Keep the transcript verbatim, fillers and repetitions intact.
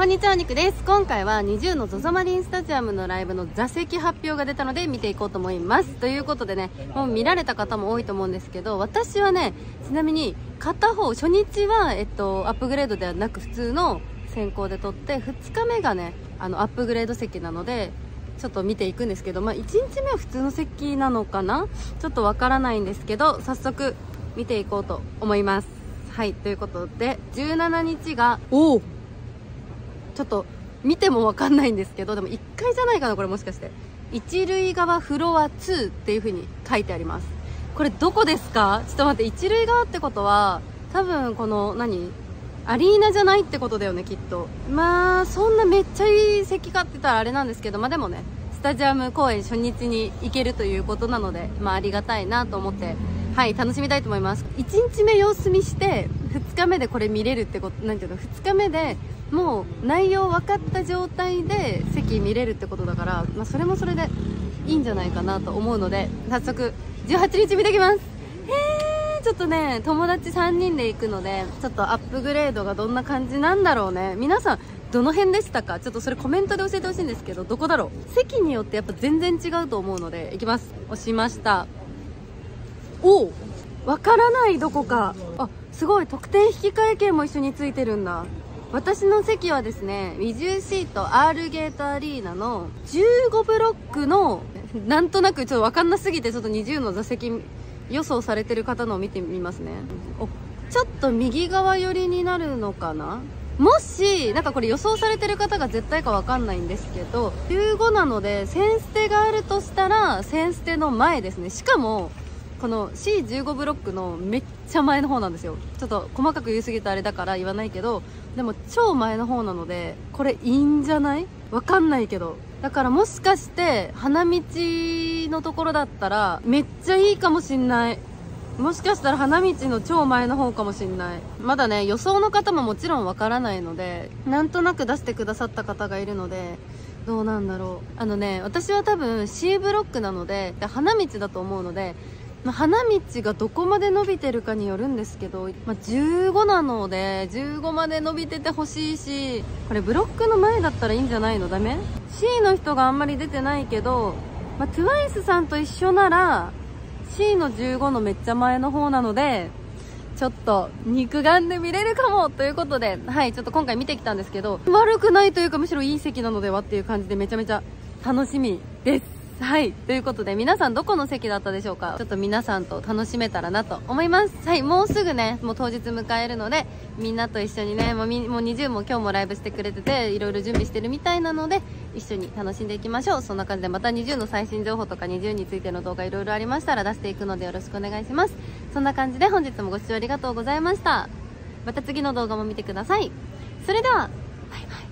こんにちは、ニクです。今回はにじゅうの ゾゾ マリンスタジアムのライブの座席発表が出たので見ていこうと思います。ということでね、もう見られた方も多いと思うんですけど、私はね、ちなみに片方、初日は、えっと、アップグレードではなく普通の先行で取って、ふつかめがね、あの、アップグレード席なので、ちょっと見ていくんですけど、まあ、いちにちめは普通の席なのかなちょっとわからないんですけど、早速見ていこうと思います。はい、ということで、じゅうしちにちが、おおちょっと見てもわかんないんですけど、でもいっかいじゃないかな、これもしかして。一塁側フロアツーっていう風に書いてあります。これどこですか？ちょっと待って、一塁側ってことは、多分この、何アリーナじゃないってことだよね、きっと。まあ、そんなめっちゃいい席かって言ったらあれなんですけど、まあでもね、スタジアム公演初日に行けるということなので、まあありがたいなと思って、はい、楽しみたいと思います。いちにちめ様子見して、ふつかめでこれ見れるってこと、なんていうの、ふつかめで、もう内容分かった状態で席見れるってことだから、まあ、それもそれでいいんじゃないかなと思うので、早速じゅうはちにち見てきます。へー、ちょっとね、友達さんにんで行くので、ちょっとアップグレードがどんな感じなんだろうね。皆さんどの辺でしたか？ちょっとそれコメントで教えてほしいんですけど、どこだろう。席によってやっぱ全然違うと思うので、行きます。押しました。おお、わからない、どこか。あ、すごい、特典引き換え券も一緒についてるんだ。私の席はですね、ウィジューシート R ゲートアリーナのじゅうごブロックの、なんとなくちょっとわかんなすぎて、ちょっとにじゅうの座席予想されてる方のを見てみますね。お、ちょっと右側寄りになるのかな。もし、なんかこれ予想されてる方が絶対かわかんないんですけど、じゅうごなので、センステがあるとしたら、センステの前ですね。しかも、この シーじゅうご ブロックのめっちゃ前の方なんですよ。ちょっと細かく言い過ぎたあれだから言わないけど、でも超前の方なので、これいいんじゃない？わかんないけど。だからもしかして花道のところだったらめっちゃいいかもしんない。もしかしたら花道の超前の方かもしんない。まだね、予想の方ももちろんわからないので、なんとなく出してくださった方がいるので、どうなんだろう。あのね、私は多分 シー ブロックなので、花道だと思うので、まあ、花道がどこまで伸びてるかによるんですけど、まあ、じゅうごなのでじゅうごまで伸びててほしいし、これブロックの前だったらいいんじゃないの？ダメ？ C の人があんまり出てないけど、まあ、トゥワイス さんと一緒なら C のじゅうごのめっちゃ前の方なので、ちょっと肉眼で見れるかもということで、はい、ちょっと今回見てきたんですけど、悪くないというかむしろいい席なのではっていう感じでめちゃめちゃ楽しみです。はい。ということで、皆さんどこの席だったでしょうか？ちょっと皆さんと楽しめたらなと思います。はい。もうすぐね、もう当日迎えるので、みんなと一緒にね、もうみもうにじゅうも今日もライブしてくれてて、いろいろ準備してるみたいなので、一緒に楽しんでいきましょう。そんな感じで、またにじゅうの最新情報とかにじゅうについての動画いろいろありましたら出していくのでよろしくお願いします。そんな感じで本日もご視聴ありがとうございました。また次の動画も見てください。それでは、バイバイ。